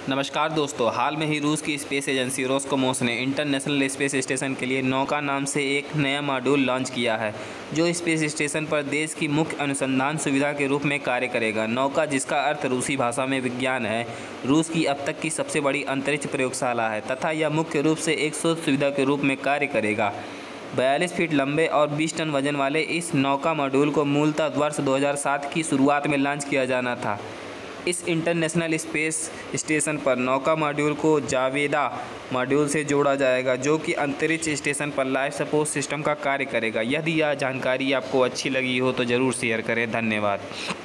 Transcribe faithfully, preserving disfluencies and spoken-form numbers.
नमस्कार दोस्तों, हाल में ही रूस की स्पेस एजेंसी रोस्कोमोस ने इंटरनेशनल स्पेस स्टेशन के लिए नौका नाम से एक नया मॉड्यूल लॉन्च किया है, जो स्पेस स्टेशन पर देश की मुख्य अनुसंधान सुविधा के रूप में कार्य करेगा। नौका, जिसका अर्थ रूसी भाषा में विज्ञान है, रूस की अब तक की सबसे बड़ी अंतरिक्ष प्रयोगशाला है तथा यह मुख्य रूप से एक शोध सुविधा के रूप में कार्य करेगा। बयालीस फीट लंबे और बीस टन वजन वाले इस नौका मॉड्यूल को मूलतः वर्ष दो हज़ार सात की शुरुआत में लॉन्च किया जाना था। इस इंटरनेशनल स्पेस स्टेशन पर नौका मॉड्यूल को जावेदा मॉड्यूल से जोड़ा जाएगा, जो कि अंतरिक्ष स्टेशन पर लाइफ सपोर्ट सिस्टम का कार्य करेगा। यदि यह जानकारी आपको अच्छी लगी हो तो ज़रूर शेयर करें। धन्यवाद।